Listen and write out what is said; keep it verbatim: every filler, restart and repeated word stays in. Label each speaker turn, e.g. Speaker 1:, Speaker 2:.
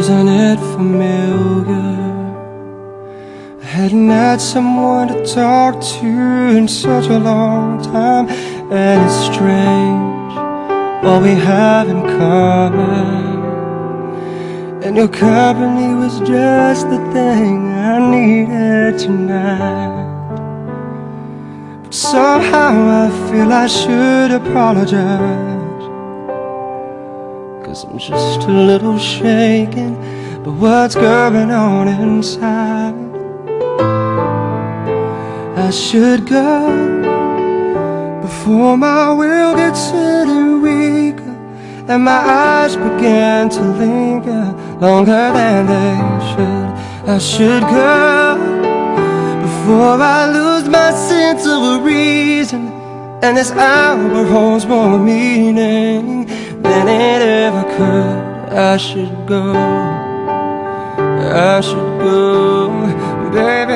Speaker 1: Wasn't it familiar? I hadn't had someone to talk to in such a long time. And it's strange what we have in common. And your company was just the thing I needed tonight. But somehow I feel I should apologize, 'cause I'm just a little shaken by what's going on inside. I should go before my will gets any weaker and my eyes begin to linger longer than they should. I should go before I lose my sense of reason and this hour holds more meaning than it ever could. I should go, I should go, baby.